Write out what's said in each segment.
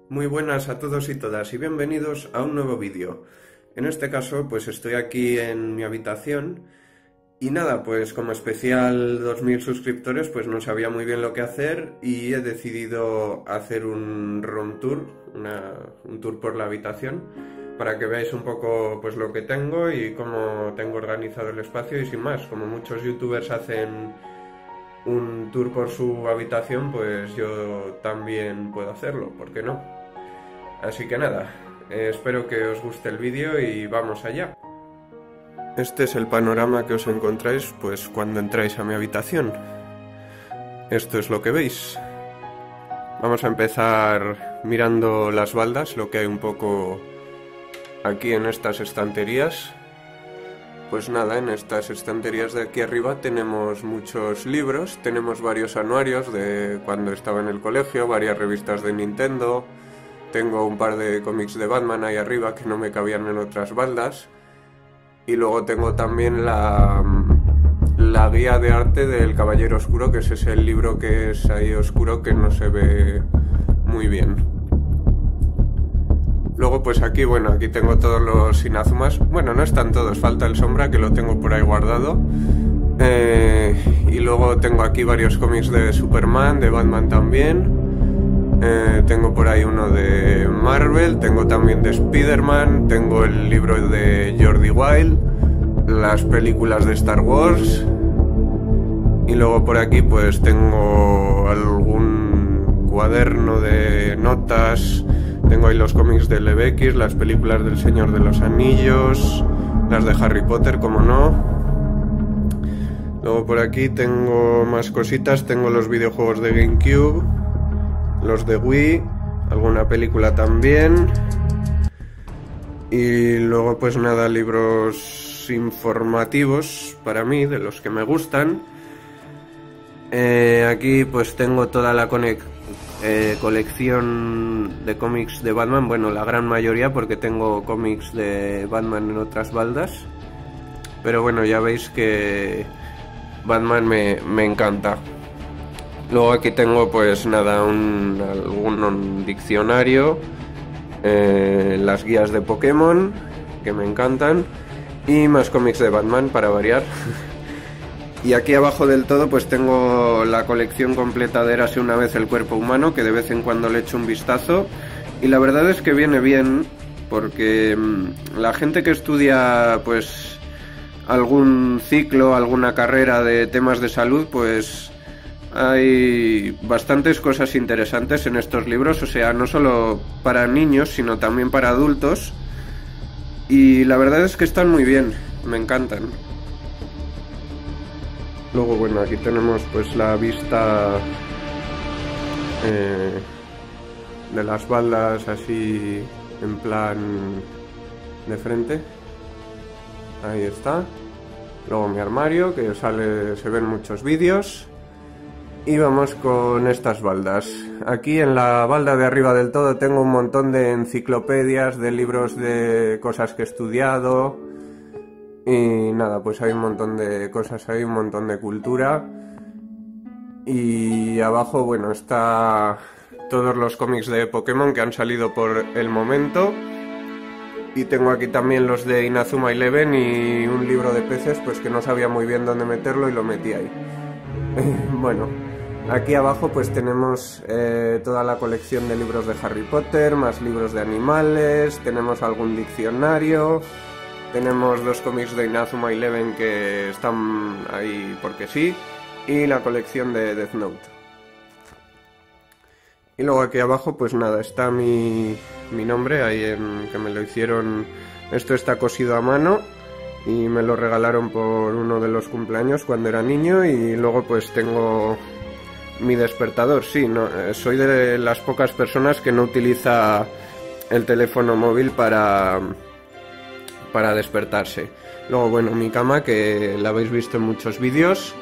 Muy buenas a todos y todas y bienvenidos a un nuevo vídeo. En este caso pues estoy aquí en mi habitación y nada, pues como especial 2000 suscriptores pues no sabía muy bien lo que hacer y he decidido hacer un room tour, un tour por la habitación para que veáis un poco pues lo que tengo y cómo tengo organizado el espacio y sin más, como muchos youtubers hacen un tour por su habitación, pues yo también puedo hacerlo, ¿por qué no? Así que nada, espero que os guste el vídeo y vamos allá. Este es el panorama que os encontráis pues cuando entráis a mi habitación. Esto es lo que veis. Vamos a empezar mirando las baldas, lo que hay un poco aquí en estas estanterías. Pues nada, en estas estanterías de aquí arriba tenemos muchos libros, tenemos varios anuarios de cuando estaba en el colegio, varias revistas de Nintendo. Tengo un par de cómics de Batman ahí arriba que no me cabían en otras baldas. Y luego tengo también la guía de arte del Caballero Oscuro, que ese es el libro que es ahí oscuro que no se ve muy bien. Luego pues aquí, bueno, aquí tengo todos los Inazumas. Bueno, no están todos, falta el Sombra que lo tengo por ahí guardado. Y luego tengo aquí varios cómics de Superman, de Batman también. Tengo por ahí uno de Marvel, tengo también de Spider-Man, tengo el libro de Jordi Wild, las películas de Star Wars y luego por aquí pues tengo algún cuaderno de notas, tengo ahí los cómics de LBX, las películas del Señor de los Anillos, las de Harry Potter, como no. Luego por aquí tengo más cositas, tengo los videojuegos de GameCube, los de Wii, alguna película también. Y luego pues nada, libros informativos para mí, de los que me gustan. Aquí pues tengo toda la colección de cómics de Batman, bueno, la gran mayoría porque tengo cómics de Batman en otras baldas. Pero bueno, ya veis que Batman me encanta. Luego aquí tengo pues nada, algún diccionario, las guías de Pokémon, que me encantan, y más cómics de Batman para variar. Y aquí abajo del todo pues tengo la colección completa de Érase una vez el cuerpo humano, que de vez en cuando le echo un vistazo, y la verdad es que viene bien, porque la gente que estudia pues algún ciclo, alguna carrera de temas de salud, pues hay bastantes cosas interesantes en estos libros, o sea, no solo para niños, sino también para adultos. Y la verdad es que están muy bien, me encantan. Luego, bueno, aquí tenemos pues la vista de las baldas así en plan de frente. Ahí está. Luego mi armario, que se ven muchos vídeos. Y vamos con estas baldas. Aquí en la balda de arriba del todo tengo un montón de enciclopedias, de libros de cosas que he estudiado. Y nada, pues hay un montón de cosas, hay un montón de cultura. Y abajo, bueno, está todos los cómics de Pokémon que han salido por el momento. Y tengo aquí también los de Inazuma Eleven y un libro de peces, pues que no sabía muy bien dónde meterlo y lo metí ahí. Bueno, aquí abajo pues tenemos toda la colección de libros de Harry Potter, más libros de animales, tenemos algún diccionario, tenemos dos cómics de Inazuma Eleven que están ahí porque sí, y la colección de Death Note. Y luego aquí abajo pues nada, está mi nombre, ahí que me lo hicieron, esto está cosido a mano. Y me lo regalaron por uno de los cumpleaños cuando era niño. Y luego pues tengo mi despertador, sí, no, soy de las pocas personas que no utiliza el teléfono móvil para despertarse. Luego bueno, mi cama, que la habéis visto en muchos vídeos,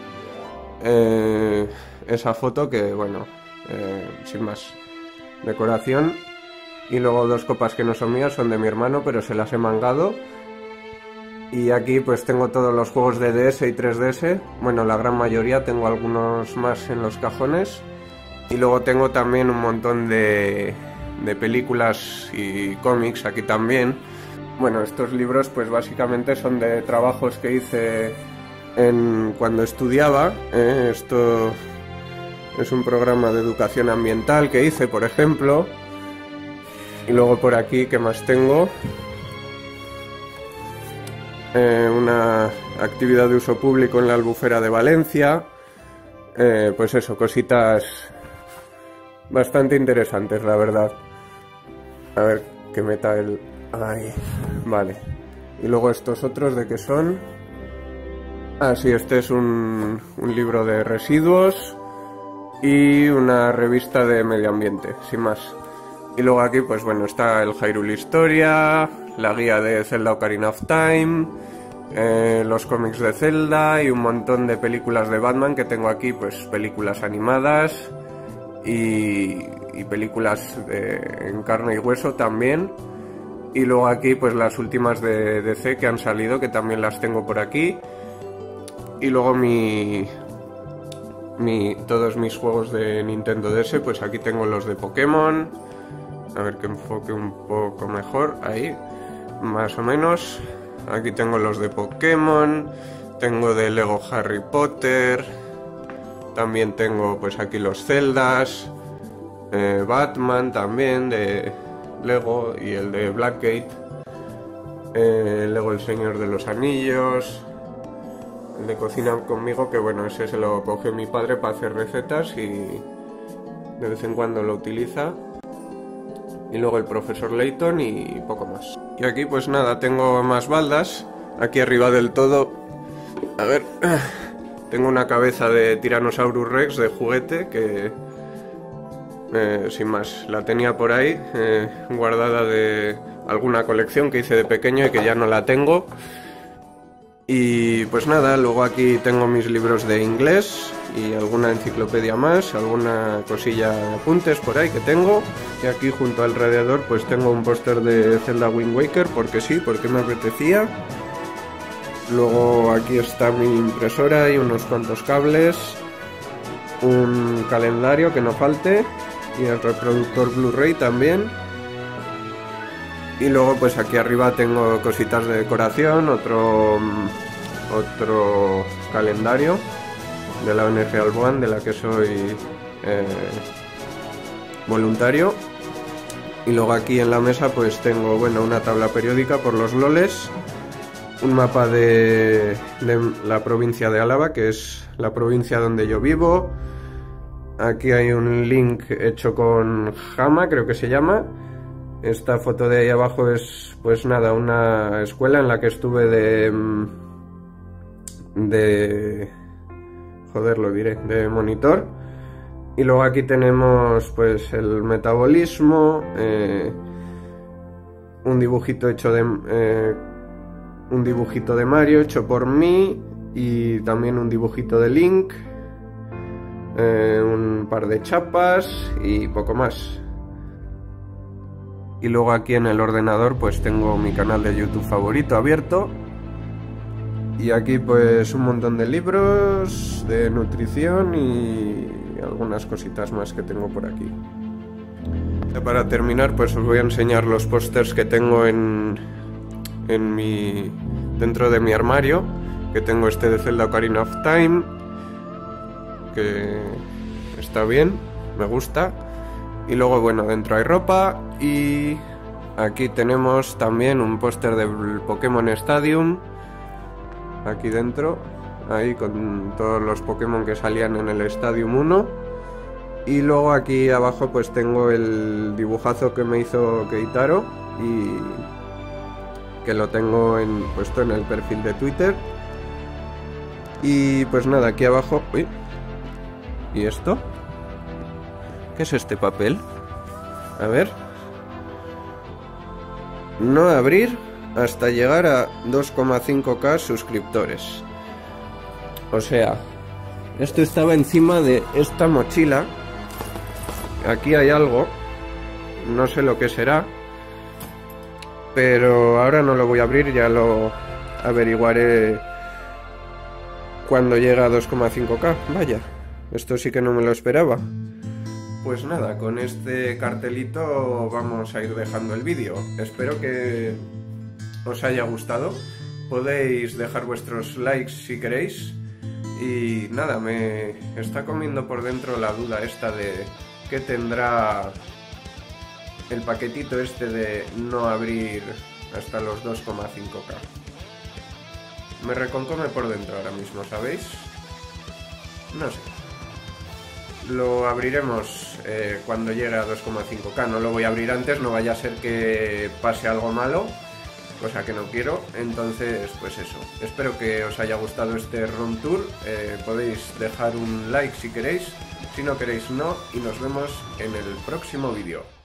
esa foto que bueno, sin más, decoración. Y luego dos copas que no son mías, son de mi hermano, pero se las he mangado. Y aquí pues tengo todos los juegos de DS y 3DS, bueno, la gran mayoría, tengo algunos más en los cajones. Y luego tengo también un montón de de películas y cómics aquí también. Bueno, estos libros pues básicamente son de trabajos que hice cuando estudiaba. Esto es un programa de educación ambiental que hice, por ejemplo. Y luego por aquí, ¿qué más tengo? Una actividad de uso público en la Albufera de Valencia. Pues eso, cositas bastante interesantes, la verdad. A ver, que meta el... Ahí, vale. Y luego estos otros, ¿de qué son? Ah, sí, este es un libro de residuos y una revista de medio ambiente, sin más. Y luego aquí, pues bueno, está el Hyrule Historia, la guía de Zelda Ocarina of Time, los cómics de Zelda y un montón de películas de Batman que tengo aquí, pues películas animadas y películas en carne y hueso también. Y luego aquí pues las últimas de DC que han salido, que también las tengo por aquí. Y luego todos mis juegos de Nintendo DS, pues aquí tengo los de Pokémon. A ver que enfoque un poco mejor, ahí, más o menos. Aquí tengo los de Pokémon, tengo de Lego Harry Potter, también tengo pues aquí los Zeldas, Batman también de Lego y el de Blackgate, Lego El Señor de los Anillos, el de Cocina conmigo, que bueno, ese se lo cogió mi padre para hacer recetas y de vez en cuando lo utiliza. Y luego el profesor Layton y poco más. Y aquí pues nada, tengo más baldas. Aquí arriba del todo, a ver, tengo una cabeza de Tyrannosaurus Rex de juguete que, sin más, la tenía por ahí, guardada de alguna colección que hice de pequeño y que ya no la tengo. Y pues nada, luego aquí tengo mis libros de inglés y alguna enciclopedia más, alguna cosilla de apuntes por ahí que tengo. Y aquí junto alrededor pues tengo un póster de Zelda Wind Waker, porque sí, porque me apetecía. Luego aquí está mi impresora y unos cuantos cables, un calendario que no falte y el reproductor Blu-ray también. Y luego pues aquí arriba tengo cositas de decoración, otro calendario de la ONG Alboan, de la que soy voluntario. Y luego aquí en la mesa pues tengo, bueno, una tabla periódica por los loles, un mapa de la provincia de Álava, que es la provincia donde yo vivo. Aquí hay un link hecho con Jama, creo que se llama. Esta foto de ahí abajo es, pues nada, una escuela en la que estuve joder, lo diré, de monitor. Y luego aquí tenemos pues el metabolismo, un dibujito hecho un dibujito de Mario hecho por mí y también un dibujito de Link, un par de chapas y poco más. Y luego aquí en el ordenador pues tengo mi canal de YouTube favorito abierto. Y aquí pues un montón de libros de nutrición y algunas cositas más que tengo por aquí. Para terminar pues os voy a enseñar los pósters que tengo dentro de mi armario. Que tengo este de Zelda Ocarina of Time, que está bien, me gusta. Y luego, bueno, dentro hay ropa y aquí tenemos también un póster del Pokémon Stadium, aquí dentro, ahí con todos los Pokémon que salían en el Stadium 1. Y luego aquí abajo pues tengo el dibujazo que me hizo Keitaro y que lo tengo puesto en el perfil de Twitter. Y pues nada, aquí abajo... Uy, ¿y esto? ¿Qué es este papel? A ver. No abrir hasta llegar a 2,5K suscriptores. O sea, esto estaba encima de esta mochila. Aquí hay algo. No sé lo que será. Pero ahora no lo voy a abrir, ya lo averiguaré cuando llegue a 2,5K. Vaya, esto sí que no me lo esperaba. pues nada, con este cartelito vamos a ir dejando el vídeo. Espero que os haya gustado. Podéis dejar vuestros likes si queréis. Y nada, me está comiendo por dentro la duda esta de qué tendrá el paquetito este de no abrir hasta los 2,5K. Me reconcome por dentro ahora mismo, ¿sabéis? No sé. Lo abriremos cuando llegue a 2,5K. No lo voy a abrir antes, no vaya a ser que pase algo malo, cosa que no quiero. Entonces, pues eso. Espero que os haya gustado este room tour. Podéis dejar un like si queréis. Si no queréis, no. Y nos vemos en el próximo vídeo.